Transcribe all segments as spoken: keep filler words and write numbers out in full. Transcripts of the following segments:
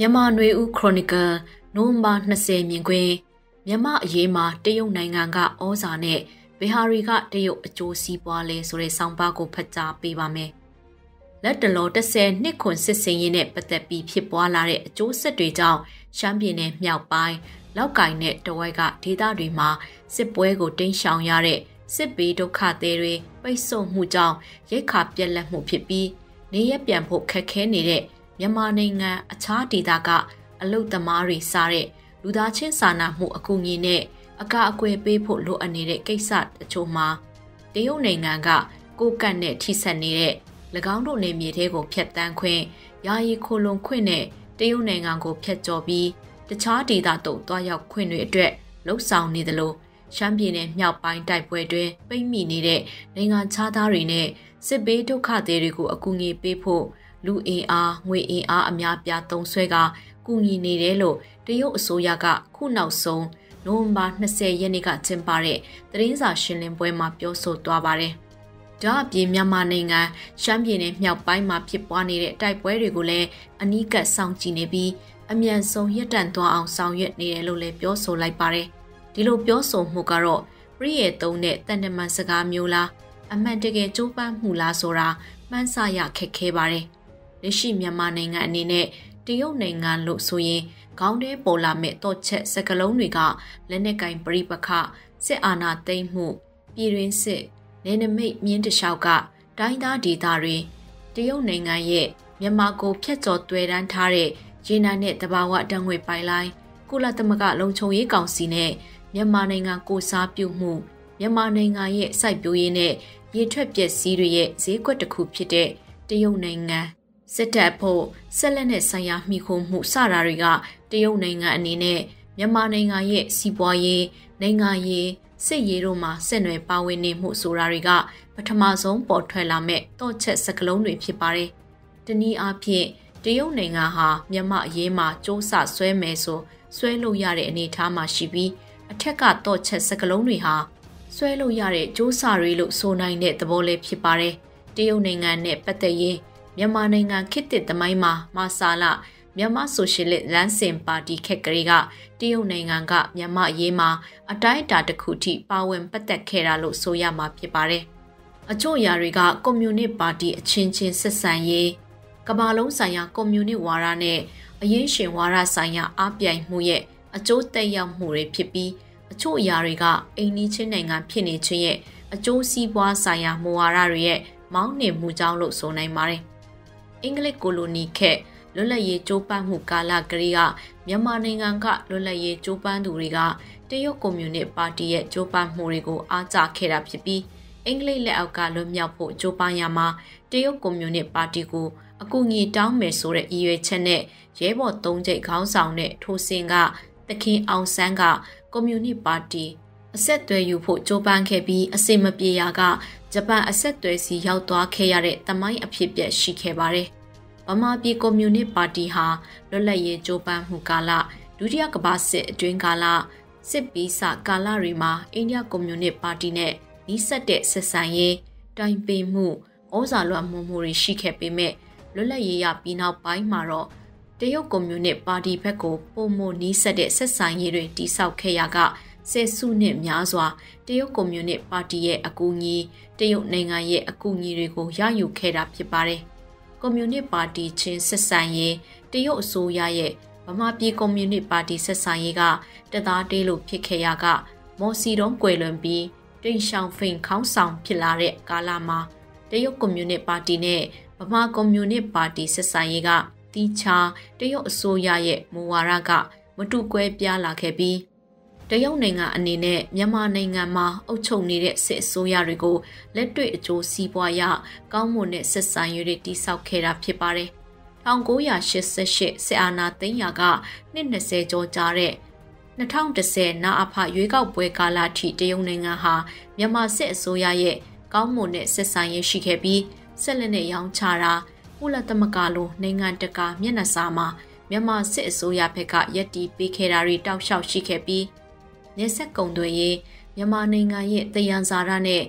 မြန်မာနွေဦးခရိုနီကယ်နိုဝင်ဘာ၂၀မြင်ကွင်းမြန်မာအရေးမှာတရုတ်နိုင်ငံကဩဇာနဲ့ဘီဟာရီကတရုတ်အကျိုးစီးပွားလဲဆိုတဲ့ဆောင်းပါးကိုဖတ်ကြားပေးပါမယ်။လက်တလော၁၀နှစ်ခွန်စစ်စင်ရေးနဲ့ပတ်သက်ပြီးဖြစ်ပွားလာတဲ့အကျိုးဆက်တွေကြောင့်ရှမ်းပြည်နယ်မြောက်ပိုင်းလောက်ကိုင်နဲ့တဝိုက်ကဒေသတွေမှာစစ်ပွဲကိုတင်းရှောင်ရတဲ့စစ်ဘေးဒုက္ခသည်တွေပိတ်ဆို့မှုကြောင့်ရိက္ခာပြက်လက်မှုဖြစ်ပြီးနေရပြန်ဖို့ခက်ခဲနေတဲ့မြန်မာနိုင်ငံအခြားဒေသကအလုတ်သမားတွေစားတဲ့လူသားချင်းစာနာမှုအကူအညီနဲ့အကာအကွယ်ပေးဖို့လိုအပ်နေတဲ့ကိစ္စတချို့မှာတရုတ်နိုင်ငံကကိုကန့်နဲ့ထိစပ်နေတဲ့၎င်းတို့နေမြေထဲကိုဖျက်တမ်းခွင့်ယာယီခိုလုံခွင့်နဲ့တရုတ်နိုင်ငံကိုဖျက်ကျော်ပြီးတခြားဒေသတို့တွားရောက်ခွင့်တွေအတွက်လှုပ်ဆောင်နေသလိုရှမ်းပြည်နယ်မြောက်ပိုင်းတိုက်ပွဲတွင်ပိတ်မိနေတဲ့နိုင်ငံခြားသားတွေနဲ့စစ်ဘေးဒုက္ခသည်တွေကိုအကူအညီပေးဖို့လူအင်အားငွေအင်အားအများပြားသုံးစွဲကကူညီနေတယ်လို့တရုတ်အစိုးရကခုနောက်ဆုံးနိုဝင်ဘာ၂၀ရက်နေ့ကကျင်းပတဲ့သတင်းစာရှင်းလင်းပွဲမှာပြောဆိုသွားပါတယ်။ဒါအပြင်မြန်မာနိုင်ငံရှမ်းပြည်နယ်မြောက်ပိုင်းမှာဖြစ်ပွားနေတဲ့တိုက်ပွဲတွေကိုလည်းအနီးကပ်စောင့်ကြည့်နေပြီးအမြန်ဆုံးရပ်တန့်သွားအောင်ဆောင်ရွက်နေတယ်လို့လည်းပြောဆိုလိုက်ပါတယ်။ဒီလိုပြောဆိုမှုကတော့ပြည်ရဲ့သုံးတဲ့တန်တမန်စကားမျိုးလားအမှန်တကယ်ကြိုးပမ်းမှုလားဆိုတာမှန်းဆရခက်ခဲပါတယ်။လက်ရှိမြန်မာနိုင်ငံအနေနဲ့တရုတ်နိုင်ငံလို့ဆိုရင်ခေါင်းထဲပေါ်လာမဲ့တော့ချက်စကလုံးတွေကလက်နက်ကင်ပရိပခစစ်အာဏာသိမ်းမှုပြည်တွင်းစစ်နေနမိတ်မြင်းတလျှောက်ကတိုင်းသားဒေသတွေတရုတ်နိုင်ငံရဲ့မြန်မာကိုဖျက်ကျော်တွေ့တန်းထားတဲ့ရေနံနဲ့တဘာဝတံငွေပိုင်လိုင်းကုလသမဂ္ဂလုံခြုံရေးကောင်စီနဲ့မြန်မာနိုင်ငံကိုစားပြုမှုမြန်မာနိုင်ငံရဲ့စိုက်ပျိုးရေးနဲ့ရေထွက်ပစ္စည်းတွေရဲ့ဈေးကွက်တစ်ခုဖြစ်တဲ့တရုတ်နိုင်ငံစစ်တပ်ဖို့ဆက်လက်နဲ့ဆိုင်ရာမိခိုမှုစတာတွေကတရုတ်နိုင်ငံအနေနဲ့မြန်မာနိုင်ငံရဲ့စီးပွားရေးနိုင်ငံရေးစစ်ရေးတို့မှာဆက်နွယ်ပါဝင်နေမှုဆိုတာတွေကပထမဆုံးပေါ်ထွက်လာမဲ့တော့ချက်စကလုံးတွေဖြစ်ပါတယ်။တနည်းအားဖြင့်တရုတ်နိုင်ငံဟာမြန်မာအရေးမှာစ조사ဆွဲမယ်ဆိုဆွဲလို့ရတဲ့အနေအထားမှာရှိပြီးအထက်ကတော့ချက်စကလုံးတွေဟာဆွဲလို့ရတဲ့စ조사တွေလို့ဆိုနိုင်တဲ့သဘောလေးဖြစ်ပါတယ်။တရုတ်နိုင်ငံနဲ့ပတ်သက်ရင်မြန်မာနိုင်ငံခေတ်သစ်သမိုင်းမှာမာဆာလမြန်မာဆိုရှယ်လစ်လမ်းစဉ်ပါတီခက်ကလေးကတရုတ်နိုင်ငံကမြန်မာအရေးမှာအတိုင်းအတာတစ်ခုထိပါဝင်ပတ်သက်ခဲ့တာလို့ဆိုရမှာဖြစ်ပါတယ်။အချို့အရာတွေကကွန်မြူနစ်ပါတီအချင်းချင်းဆက်ဆံရေးကမ္ဘာလုံးဆိုင်ရာကွန်မြူနစ်ဝါဒနဲ့အရင်းရှင်ဝါဒဆိုင်ရာအားပြိုင်မှုရဲ့အကျိုးသက်ရောက်မှုတွေဖြစ်ပြီးအချို့အရာတွေကအိမ်နီးချင်းနိုင်ငံဖြစ်နေခြင်းရဲ့အကျိုးစီးပွားဆိုင်ရာမူဝါဒတွေရဲ့မောင်းနှင်မှုကြောင့်လို့ဆိုနိုင်ပါတယ်။အင်္ဂလိပ်ကိုလိုနီခက်လွတ်လပ်ရေးကြိုးပမ်းမှုကာလကလေးကမြန်မာနိုင်ငံကလွတ်လပ်ရေးကြိုးပမ်းသူတွေကတရုတ်ကွန်မြူနစ်ပါတီရဲ့ကြိုးပမ်းမှုတွေကိုအားကျခဲ့တာဖြစ်ပြီးအင်္ဂလိပ်လက်အောက်ကလွတ်မြောက်ဖို့ကြိုးပမ်းရမှာတရုတ်ကွန်မြူနစ်ပါတီကိုအကူအညီတောင်းမယ်ဆိုတဲ့ရည်ရွယ်ချက်နဲ့ရဲဘော်သုံးကျိတ်ခေါင်းဆောင်တဲ့ထိုးစင်ကတခင်အောင်ဆန်းကကွန်မြူနစ်ပါတီအဆက်အသွယ်ယူဖို့ကြိုးပမ်းခဲ့ပြီးအစင်မပြေရာကဂျပန်အဆက်အသွယ်စီရောက်သွားခဲ့ရတဲ့တမိုင်းအဖြစ်ပြက်ရှိခဲ့ပါတယ်။ဗမာပြည်ကွန်မြူနစ်ပါတီဟာလွတ်လပ်ရေးကြိုးပမ်းမှုကာလဒုတိယကမ္ဘာစစ်အတွင်းကာလစစ်ပီးစကာလတွေမှာအိန္ဒိယကွန်မြူနစ်ပါတီနဲ့နှိစက်တဲ့ဆက်ဆံရေးတိုင်ပင်မှုဩဇာလွှမ်းမိုးမှုတွေရှိခဲ့ပေမဲ့လွတ်လပ်ရေးရပြီးနောက်ပိုင်းမှာတော့တရုတ်ကွန်မြူနစ်ပါတီဘက်ကိုပုံမနှိစက်တဲ့ဆက်ဆံရေးတွေတိစောက်ခဲ့ရကဆယ်စုနှစ်များစွာတရုတ်ကွန်မြူနစ်ပါတီရဲ့အကူအညီတရုတ်နိုင်ငံရဲ့အကူအညီတွေကိုရယူခဲ့တာဖြစ်ပါတယ်။ကွန်မြူနစ်ပါတီချင်းဆက်ဆံရေးတရုတ်အစိုးရရဲ့ဗမာပြည်ကွန်မြူနစ်ပါတီဆက်ဆံရေးကတသားတေးလို့ဖြစ်ခဲ့ရကမော်စီတုံးကွယ်လွန်ပြီးတိန့်ရှောင်ဖိန်ခေါင်းဆောင်ဖြစ်လာတဲ့ကာလမှာတရုတ်ကွန်မြူနစ်ပါတီနဲ့ဗမာကွန်မြူနစ်ပါတီဆက်ဆံရေးကတီချာတရုတ်အစိုးရရဲ့မူဝါဒကမတူကွဲပြားလာခဲ့ပြီးတရုတ်နိုင်ငံအနေနဲ့မြန်မာနိုင်ငံမှာအုပ်ချုပ်နေတဲ့စစ်အစိုးရတွေကိုလက်တွေ့အကျိုးစီးပွားရကောင်းမွန်တဲ့ဆက်ဆံရေးတွေတိစောက်ခဲ့တာဖြစ်ပါတယ်။၁၉၈၈စစ်အာဏာသိမ်းရာကနှစ်၂၀ကျော်ကြာတဲ့၂၀၁၀နာအဖရွေးကောက်ပွဲကာလထိတရုတ်နိုင်ငံဟာမြန်မာစစ်အစိုးရရဲ့ကောင်းမွန်တဲ့ဆက်ဆံရေးရှိခဲ့ပြီးဆက်လက်နဲ့ရောင်းချတာကုလသမဂ္ဂလိုနိုင်ငံတကာမျက်နှာစာမှာမြန်မာစစ်အစိုးရဘက်ကယက်တီပေးခဲ့တာတွေတောက်လျှောက်ရှိခဲ့ပြီးနေဆက်ကုံတွေရေးမြန်မာနိုင်ငံရဲ့တယံဇာရနဲ့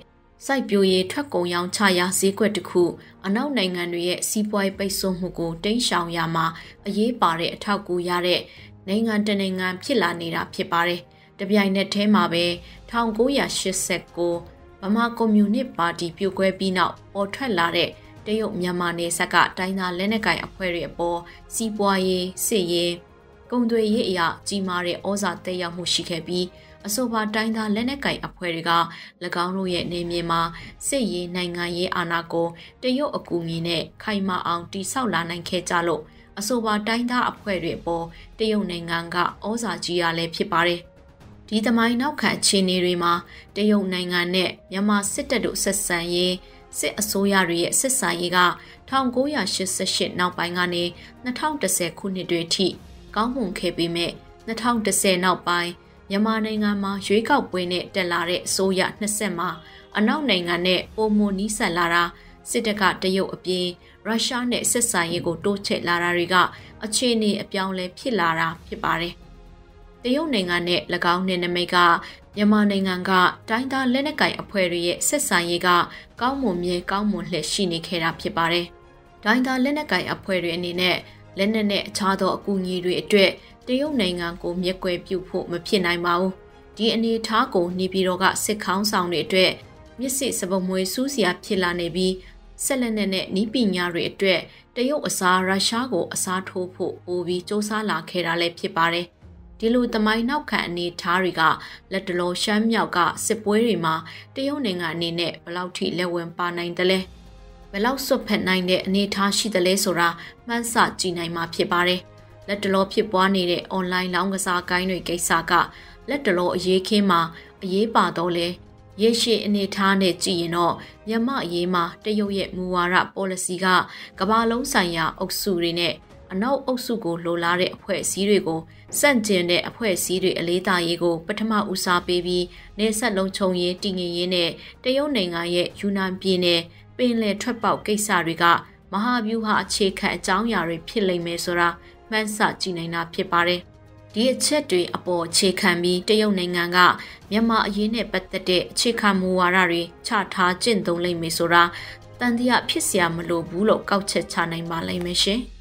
စိုက်ပျိုးရေးထွက်ကုန်ရောင်းချရာဈေးကွက်တစ်ခုအနောက်နိုင်ငံတွေရဲ့စီးပွားရေးပိတ်ဆို့မှုကိုတိမ်းရှောင်ရမှာအရေးပါတဲ့အထောက်အကူရတဲ့နိုင်ငံတနိုင်ငံဖြစ်လာနေတာဖြစ်ပါတယ်။တပြိုင်နက်တည်းမှာပဲ၁၉၈၉ဗမာကွန်မြူနစ်ပါတီပြိုကွဲပြီးနောက်ပေါ်ထွက်လာတဲ့တရုတ်မြန်မာနယ်စပ်ကတိုင်းသားလက်နက်ကိုင်အဖွဲ့တွေအပေါ်စီးပွားရေးစစ်ရေးကုန်သွယ်ရေးအရာကြီးမားတဲ့ဩဇာသက်ရောက်မှုရှိခဲ့ပြီးအဆိုပါတိုင်းသားလက်နက်ကိုင်အဖွဲ့တွေက၎င်းတို့ရဲ့နေမြေမှာစစ်ရေးနိုင်ငံရေးအာဏာကိုတရုတ်အကူအညီနဲ့ခိုင်မာအောင်တည်ဆောက်လာနိုင်ခဲ့ကြလို့အဆိုပါတိုင်းသားအဖွဲ့တွေအပေါ်တရုတ်နိုင်ငံကဩဇာကြီးရလည်းဖြစ်ပါတယ်။ဒီသမိုင်းနောက်ခံအခြေအနေတွေမှာတရုတ်နိုင်ငံနဲ့မြန်မာစစ်တပ်တို့ဆက်ဆံရေးစစ်အစိုးရတွေရဲ့စစ်ဆန်ရေးက၁၉၈၈နောက်ပိုင်းကနေ၂၀၁၀ခုနှစ်တွေထိကောင်းမွန်ခဲ့ပေမဲ့၂၀၁၀နောက်ပိုင်းမြန်မာနိုင်ငံမှာရွေးကောက်ပွဲနဲ့တက်လာတဲ့အစိုးရနှစ်ဆက်မှာအနောက်နိုင်ငံနဲ့ပုံမနီးစပ်လာတာစစ်တပ်ကတရုတ်အပြင်ရုရှားနဲ့ဆက်ဆံရေးကိုတိုးချဲ့လာတာတွေကအခြေအနေအပြောင်းလဲဖြစ်လာတာဖြစ်ပါတယ်။တရုတ်နိုင်ငံနဲ့၎င်းနယ်နိမိတ်ကမြန်မာနိုင်ငံကတိုင်းသားလက်နက်ကိုင်အဖွဲ့တွေရဲ့ဆက်ဆံရေးကကောင်းမွန်မြဲကောင်းမွန်လှည့်ရှိနေခဲ့တာဖြစ်ပါတယ်။တိုင်းသားလက်နက်ကိုင်အဖွဲ့တွေအနေနဲ့လက်နက်နဲ့အခြားသောအကူအညီတွေအတွက်တရုတ်နိုင်ငံကိုမျက်ကွယ်ပြုဖို့မဖြစ်နိုင်ပါဘူး။ဒီအနေအထားကိုနေပြည်တော်ကစစ်ခေါင်းဆောင်တွေအတွက်မျက်စိစပုတ်မွေးစူးစရာဖြစ်လာနေပြီးဆက်လက်နဲ့နီးပညာတွေအတွက်တရုတ်အစားရုရှားကိုအစားထိုးဖို့ပိုပြီးစ조사လာခဲ့တာလည်းဖြစ်ပါတယ်။ဒီလိုသမိုင်းနောက်ခံအနေအထားတွေကလက်တလောရှမ်းမြောက်ကစစ်ပွဲတွေမှာတရုတ်နိုင်ငံအနေနဲ့ဘယ်လောက်ထိလက်ဝင်ပါနိုင်တယ်လဲဘယ်လောက်စွတ်ဖက်နိုင်တဲ့အနေအထားရှိတယ်လဲဆိုတာမှန်းဆကြည့်နိုင်မှာဖြစ်ပါတယ်။လက်တလောဖြစ်ပွားနေတဲ့ online လောင်းကစားကိုင်းတွေကိစ္စကလက်တလောအရေးခင်းမှာအရေးပါတော့လဲရေရှည်အနေထားနဲ့ကြည့်ရင်တော့မြန်မာအရေးမှာတရုတ်ရဲ့မူဝါဒ policy ကကမ္ဘာလုံးဆိုင်ရာအုပ်စုတွေနဲ့အနောက်အုပ်စုကိုလိုလားတဲ့အဖွဲ့အစည်းတွေကိုစန့်ကျင်တဲ့အဖွဲ့အစည်းတွေအလေးထားရေးကိုပထမဦးစားပေးပြီးနေဆက်လုံးချုံရေးတည်ငြိမ်ရေးနဲ့တရုတ်နိုင်ငံရဲ့ယူနန်ပြည်နယ်ပင်လယ်ထွက်ပေါက်ကိစ္စတွေကမဟာဗျူဟာအခြေခံအကြောင်းအရာတွေဖြစ်လိမ့်မယ်ဆိုတာမှန်းဆကြည့်နိုင်တာဖြစ်ပါတယ်။ဒီအချက်တွေအပေါ်အခြေခံပြီးတရုတ်နိုင်ငံကမြန်မာအရေးနဲ့ပတ်သက်တဲ့အခြေခံမူဝါဒတွေချထားကျင့်သုံးလိမ့်မယ်ဆိုတာတန်တရားဖြစ်เสียမလိုဘူးလို့ကောက်ချက်ချနိုင်ပါလိမ့်မယ်ရှင်။